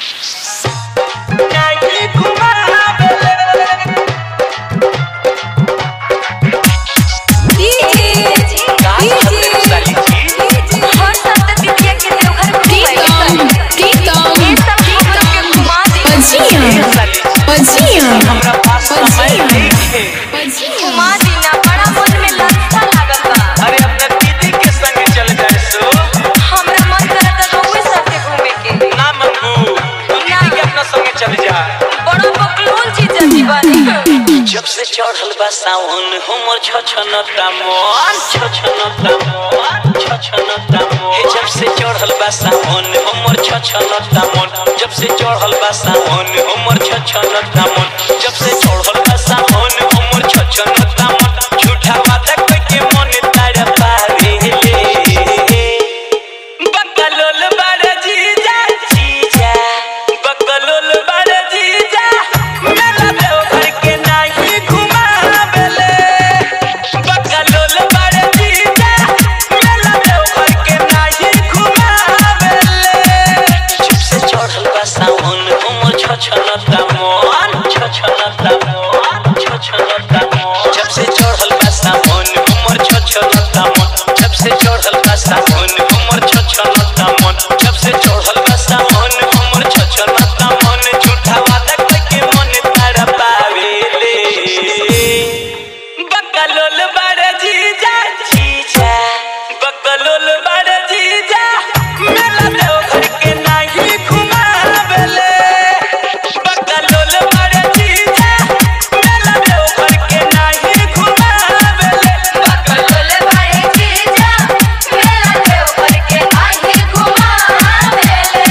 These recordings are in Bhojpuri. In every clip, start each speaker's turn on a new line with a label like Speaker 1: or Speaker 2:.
Speaker 1: जब से चढ़ल बा सावन हमर छछनता मन जब से चढ़ल बा सावन हमर छछनता मन जब से चढ़ल बा सावन हमर छछनता मन जब से चढ़ल बा सावन हमर छछनता मन झूठा वादा कह के मन तारा पावे बकलोल बड़ा जीजा जीजा बकलोल बड़ा जीजा मेला देव घर के नाही घुमावेले बकलोल बड़ा जीजा मेला देव घर के नाही घुमावेले जब से चढ़ल बा सावन हमर छछनता मन जब से चढ़ल बा सावन हमर छछनता मन जब से चढ़ल बा सावन हमर छछनता मन जब से चढ़ल बा सावन हमर छछनता मन झूठा वादा कह के मन तारा पावेले बकलोल बड़ा जीजा जीजा बकलोल बड़ा जीजा मेला देव घर के नाही घुमावेले बकलोल बड़ा जीजा मेला देव घर के नाही घुमावेले बकलोल बड़ा जीजा मेला देव घर के नाही घुमावेले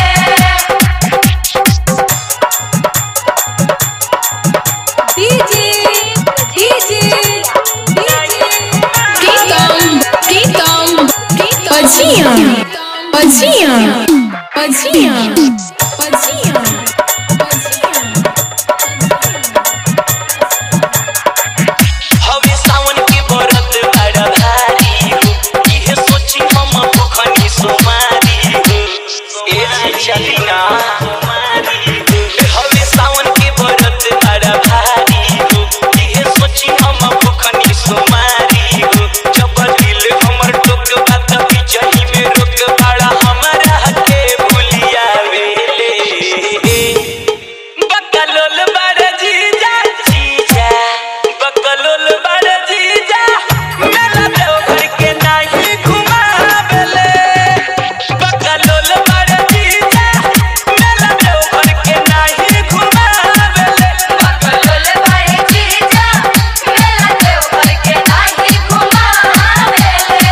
Speaker 1: हवे सावन के बरत बड़ा भारी हो इहे सोची हम भूखनी सोमारी हो ए चली ना हवे सावन के बरत बड़ा भारी हो इहे सोची हम भूखनी सोमारी हो जब दिल हमर टोक बात बिचही में रोक बड़ा हमरा के भूलिया वेले बकलोल बड़ा जीजा जीजा बकलोल बड़ा जीजा मेला देव घर के नाही घुमावेले बकलोल बड़ा जीजा मेला देव घर के नाही घुमावेले बकलोल बड़ा जीजा मेला देव घर के नाही घुमावेले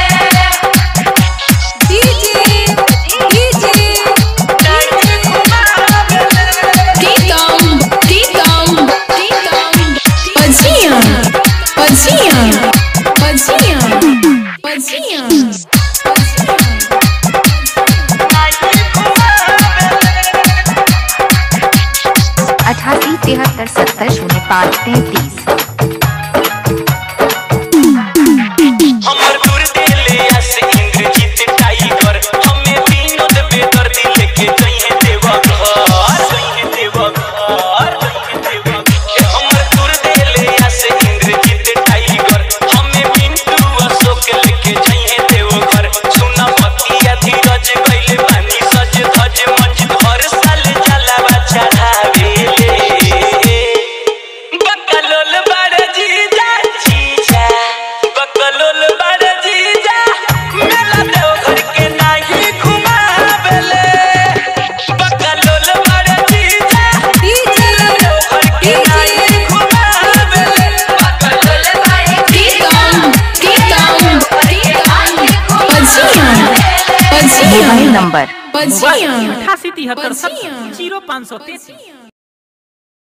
Speaker 2: अठासी 73 70 05 33।
Speaker 1: हमर दूर देले आस इंद्रजीत टाइगर हमें विनोद बेदर्दी लेके जइहे देवघर हमर दूर देले आस इंद्रजीत टाइगर हमें मिंटू अशोक लेके जइहे देवघर सुना पतिया धीरज गइले पानी सज धज मंज हर साल जलावा चढ़ावेले बकलोल बड़ा जीजा जीजा बकलोल बड़ा जीजा मेला देव घर के नाही घुमावेले बकलोल बड़ा जीजा मेला देव घर के नाही घुमावेले बकलोल बड़ा जीजा
Speaker 2: मोबाइल नंबर
Speaker 3: 88 73 70 0533।